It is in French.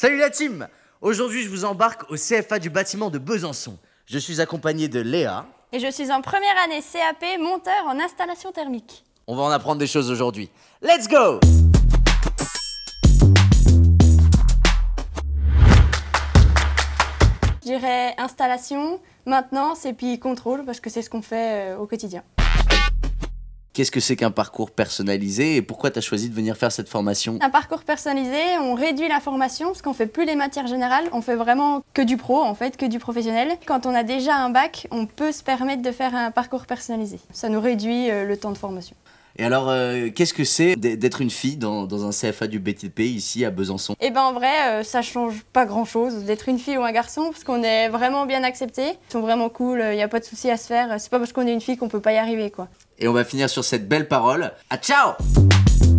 Salut la team! Aujourd'hui, je vous embarque au CFA du bâtiment de Besançon. Je suis accompagné de Léa. Et je suis en première année CAP, monteur en installation thermique. On va en apprendre des choses aujourd'hui. Let's go! Je dirais installation, maintenance et puis contrôle parce que c'est ce qu'on fait au quotidien. Qu'est-ce que c'est qu'un parcours personnalisé et pourquoi tu as choisi de venir faire cette formation? Un parcours personnalisé, on réduit la formation parce qu'on fait plus les matières générales, on fait vraiment que du pro en fait, que du professionnel. Quand on a déjà un bac, on peut se permettre de faire un parcours personnalisé. Ça nous réduit le temps de formation. Et alors, qu'est-ce que c'est d'être une fille dans un CFA du BTP ici à Besançon? Et ben en vrai, ça change pas grand chose d'être une fille ou un garçon parce qu'on est vraiment bien acceptés. Ils sont vraiment cool, il n'y a pas de souci à se faire. C'est pas parce qu'on est une fille qu'on peut pas y arriver quoi. Et on va finir sur cette belle parole. À ciao!